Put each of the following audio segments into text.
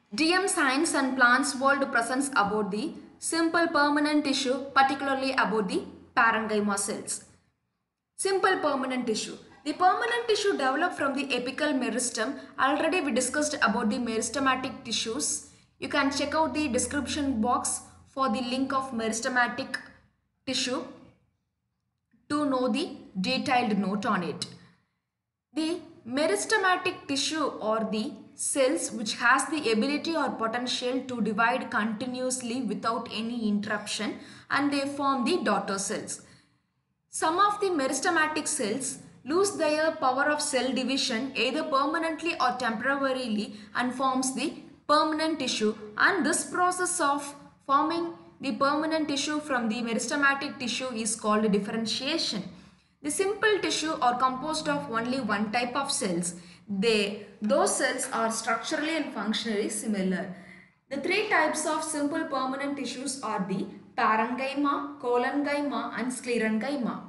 DM Science and Plants World presents about the simple permanent tissue, particularly about the parenchyma cells. Simple permanent tissue. The permanent tissue developed from the apical meristem. Already we discussed about the meristematic tissues. You can check out the description box for the link of meristematic tissue to know the detailed note on it. The meristematic tissue or the cells which has the ability or potential to divide continuously without any interruption, and they form the daughter cells. Some of the meristematic cells lose their power of cell division either permanently or temporarily and forms the permanent tissue, and this process of forming the permanent tissue from the meristematic tissue is called differentiation. The simple tissue are composed of only one type of cells. Those cells are structurally and functionally similar. The three types of simple permanent tissues are the parenchyma, collenchyma and sclerenchyma.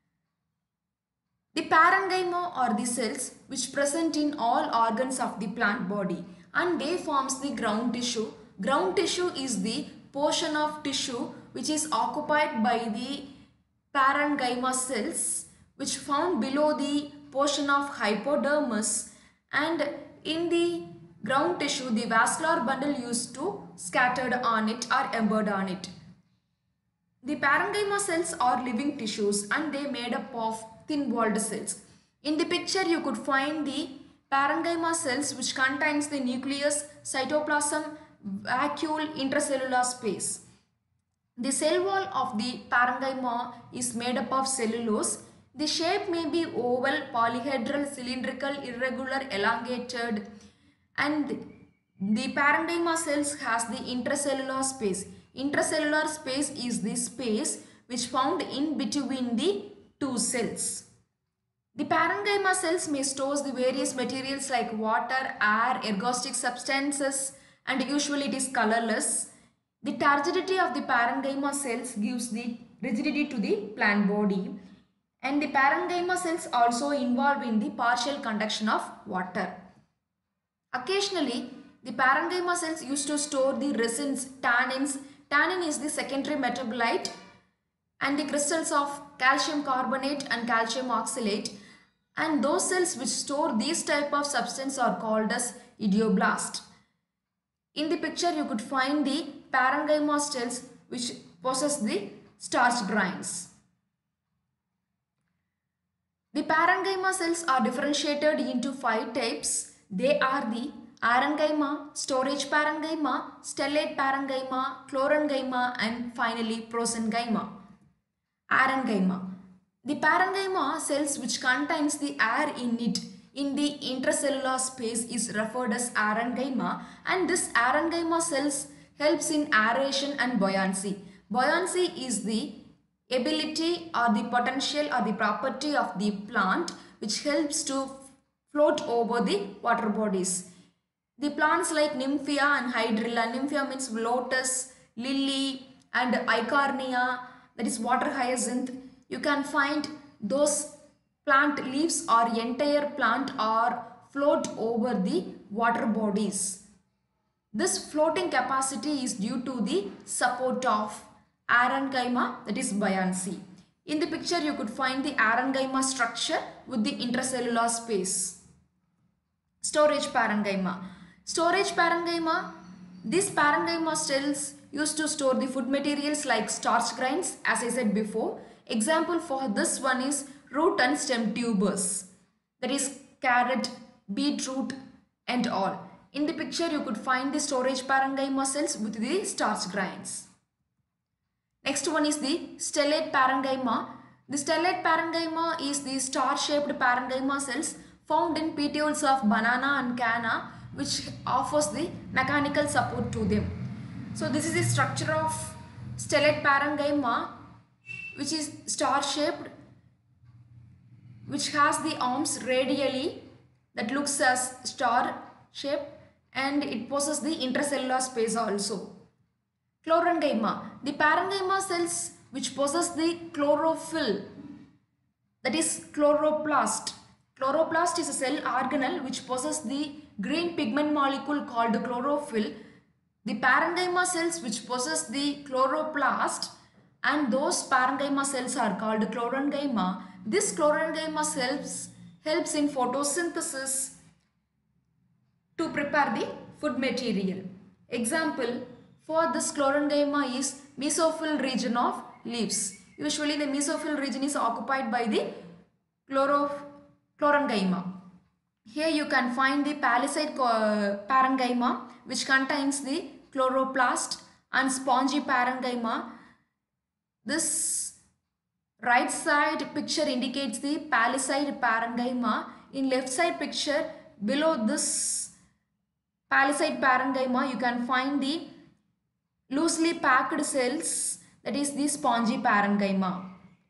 The parenchyma are the cells which present in all organs of the plant body, and they forms the ground tissue. Ground tissue is the portion of tissue which is occupied by the parenchyma cells which found below the portion of hypodermis, and in the ground tissue the vascular bundle used to scattered on it or embedded on it. The parenchyma cells are living tissues and they made up of thin-walled cells. In the picture you could find the parenchyma cells which contains the nucleus, cytoplasm, vacuole, intracellular space. The cell wall of the parenchyma is made up of cellulose. The shape may be oval, polyhedral, cylindrical, irregular, elongated, and the parenchyma cells has the intracellular space. Intracellular space is the space which found in between the two cells. The parenchyma cells may store the various materials like water, air, ergostic substances, and usually it is colorless. The turgidity of the parenchyma cells gives the rigidity to the plant body, and the parenchyma cells also involved in the partial conduction of water. Occasionally, the parenchyma cells used to store the resins, tannins. Tannin is the secondary metabolite, and the crystals of calcium carbonate and calcium oxalate, and those cells which store these type of substance are called as idioblast. In the picture you could find the parenchyma cells which possess the starch grains. The parenchyma cells are differentiated into 5 types. They are the arenchyma, storage parenchyma, stellate parenchyma, chlorenchyma, and finally prosenchyma. Arenchyma. The parenchyma cells which contains the air in it in the intracellular space is referred as arenchyma, and this arenchyma cells helps in aeration and buoyancy. Buoyancy is the ability or the potential or the property of the plant which helps to float over the water bodies. The plants like Nymphea and Hydrilla. Nymphea means lotus, lily, and Eichhornia, that is water hyacinth. You can find those plant leaves or entire plant or float over the water bodies. This floating capacity is due to the support of arenchyma, that is buoyancy. In the picture you could find the arenchyma structure with the intracellular space. Storage parenchyma. Storage parenchyma. These parenchyma cells used to store the food materials like starch grains, as I said before. Example for this one is root and stem tubers, that is carrot, beetroot and all. In the picture you could find the storage parenchyma cells with the starch grains. Next one is the stellate parenchyma. The stellate parenchyma is the star-shaped parenchyma cells found in petioles of banana and canna, which offers the mechanical support to them. So this is the structure of stellate parenchyma, which is star-shaped, which has the arms radially that looks as star shape, and it possesses the intracellular space also. Chlorenchyma. The parenchyma cells which possess the chlorophyll, that is chloroplast. Chloroplast is a cell organelle which possesses the green pigment molecule called chlorophyll, the parenchyma cells which possess the chloroplast, and those parenchyma cells are called chlorenchyma. This chlorenchyma cells helps in photosynthesis to prepare the food material. Example for this chlorenchyma is mesophyll region of leaves. Usually the mesophyll region is occupied by the chlorenchyma. Here you can find the palisade parenchyma which contains the chloroplast, and spongy parenchyma. This right side picture indicates the palisade parenchyma. In left side picture below this palisade parenchyma you can find the loosely packed cells, that is the spongy parenchyma.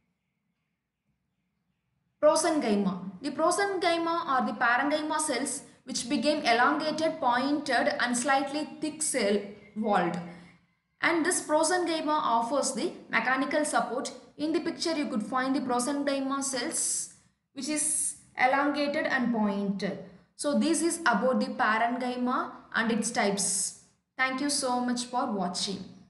Prosenchyma. The prosenchyma are the parenchyma cells which became elongated, pointed and slightly thick cell walled. And this prosenchyma offers the mechanical support. In the picture you could find the prosenchyma cells which is elongated and pointed. So this is about the parenchyma and its types. Thank you so much for watching.